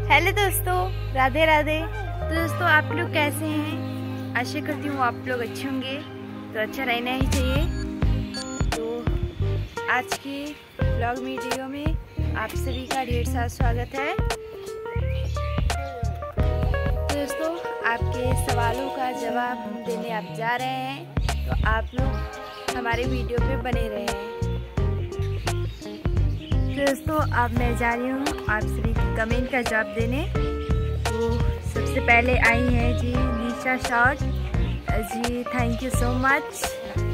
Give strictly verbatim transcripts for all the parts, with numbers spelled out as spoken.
Hello दोस्तों, राधे राधे। तो दोस्तों आप लोग कैसे हैं? आशा करती हूँ आप लोग अच्छे होंगे। तो अच्छा रहना ही चाहिए। तो आज के ब्लॉग वीडियो में आप सभी का ढेर सारा स्वागत है। तो दोस्तों आपके सवालों का जवाब देने आप जा रहे हैं, तो आप लोग हमारे वीडियो पे बने रहे हैं। तो दोस्तों अब मैं जा रही हूँ आप सभी की कमेंट का जवाब देने। तो सबसे पहले आई है जी Nisha short ji, thank you so much.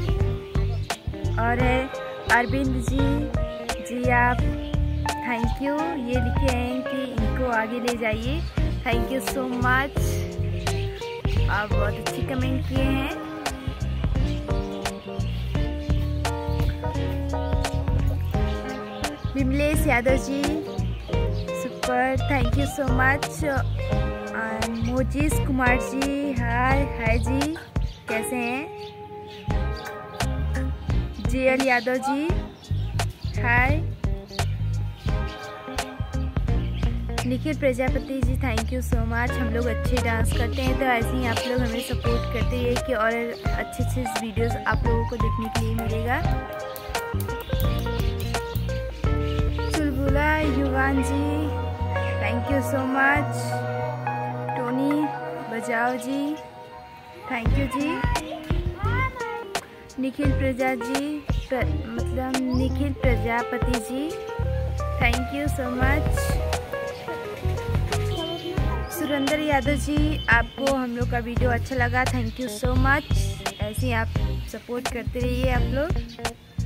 और है अरविंद जी जी आप थैंक यू, ये लिखे हैं कि इनको आगे ले जाइए, थैंक यू सो मच। आप बहुत अच्छी कमेंट किए हैं। Vimlesh Yadav ji super, thank you so much. Mojish Kumar ji hi hi ji, कैसे हैं? GL Yadav ji hi. Nikhil Prajapati ji thank you so much. हम लोग अच्छे डांस करते हैं, तो ऐसे ही आप लोग हमें सपोर्ट करते हैं कि और अच्छे अच्छे वीडियोस आप लोगों को देखने के लिए मिलेगा। Chulbula Yuvan ji thank you so much. Tony Bajao ji thank you ji. Nikhil Praja ji प्र, मतलब Nikhil Prajapati ji thank you so much. Surendra Yadav ji आपको हम लोग का वीडियो अच्छा लगा, थैंक यू सो मच। ऐसे ही आप सपोर्ट करते रहिए आप लोग।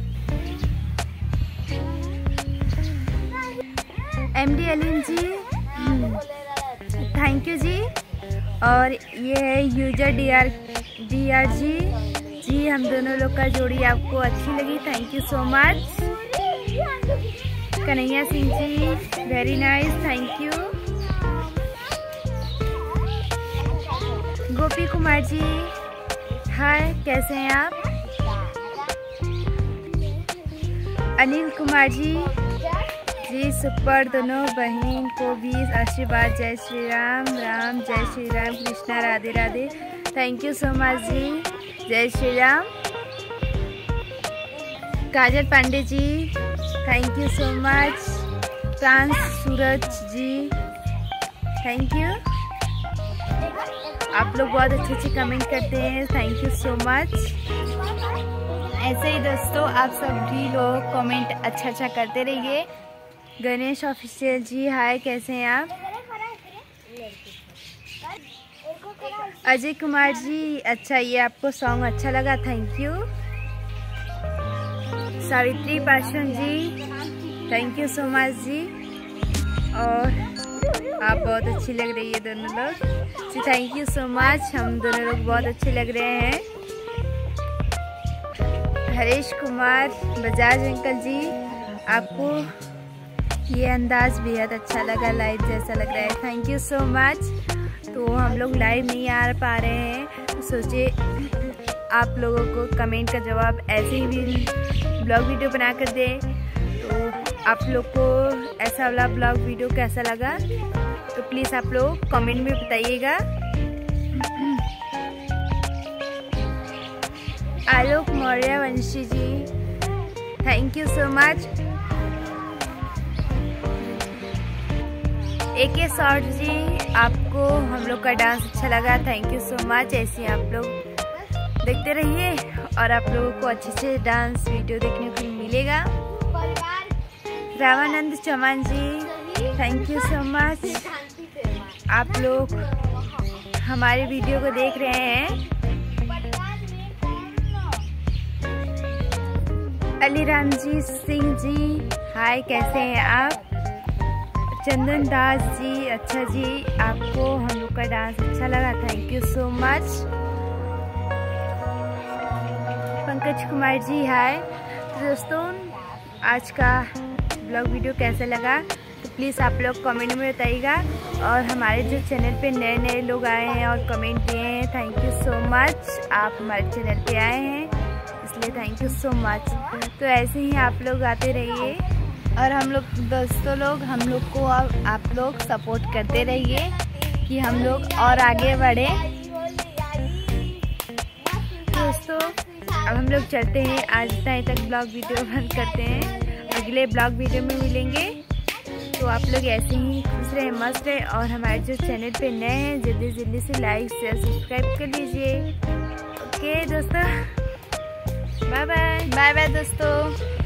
M D Aleem ji thank you ji. और ये है user D R D R ji ji, हम दोनों लोग का जोड़ी आपको अच्छी लगी, thank you so much. Kanhaiya Singh ji very nice, thank you. Gopi Kumar ji hi, कैसे हैं आप? अनिल कुमार जी जी सुपर, दोनों बहन को भी आशीर्वाद। जय श्री राम राम, जय Shri Ram Krishna, Radhe Radhe, thank you so much ji, जय Shri Ram. Kajal Pandey ji thank you so much. France Suraj ji thank you. आप लोग बहुत अच्छे अच्छे कमेंट करते हैं, थैंक यू सो मच। ऐसे ही दोस्तों आप सभी लोग कमेंट अच्छा अच्छा करते रहिए। गणेश ऑफिशियल जी हाय, कैसे हैं आप? अजय कुमार जी अच्छा, ये आपको सॉन्ग अच्छा लगा, thank you. Savitri Paswan ji thank you so much ji. और आप बहुत अच्छी लग रही है दोनों लोग जी, थैंक यू सो मच। हम दोनों लोग बहुत अच्छे लग रहे हैं। हरीश कुमार बजाज अंकल जी आपको ये अंदाज बेहद अच्छा लगा, लाइव जैसा लग रहा है, थैंक यू सो मच। तो हम लोग लाइव नहीं आ पा रहे हैं, तो सोचे आप लोगों को कमेंट का जवाब ऐसे ही भी ब्लॉग वीडियो बना कर दे। तो आप लोग को ऐसा वाला ब्लॉग वीडियो कैसा लगा, तो प्लीज़ आप लोग कमेंट में बताइएगा। Alok Maurya Vanshi ji thank you so much. A K short ji आपको हम लोग का डांस अच्छा लगा, थैंक यू सो मच। ऐसे आप लोग देखते रहिए और आप लोगों को अच्छे अच्छे डांस वीडियो देखने को मिलेगा। Ramanand Chauhan ji thank you so much. आप लोग हमारे वीडियो को देख रहे हैं। अलीराम जी सिंह जी हाय, कैसे हैं आप? चंदन दास जी अच्छा जी, आपको हम लोग का डांस अच्छा लगा, thank you so much. Pankaj Kumar ji hi. तो दोस्तों आज का ब्लॉग वीडियो कैसा लगा, तो प्लीज़ आप लोग कमेंट में बताइएगा। और हमारे जो चैनल पे नए नए लोग आए हैं और कमेंट दिए हैं, थैंक यू सो मच। आप हमारे चैनल पे आए हैं इसलिए थैंक यू सो मच। तो ऐसे ही आप लोग आते रहिए और हम लोग दोस्तों लोग हम लोग को अब आप लोग सपोर्ट करते रहिए कि हम लोग और आगे बढ़े। दोस्तों अब हम लोग चलते हैं, आज इतना ही तक ब्लॉग वीडियो बंद करते हैं। अगले ब्लॉग वीडियो में मिलेंगे, तो आप लोग ऐसे ही खुश रहे, मस्त रहे। और हमारे जो चैनल पे नए हैं जल्दी जल्दी से लाइक शेयर सब्सक्राइब कर लीजिए। ओके दोस्तों, बाय बाय बाय बाय दोस्तों।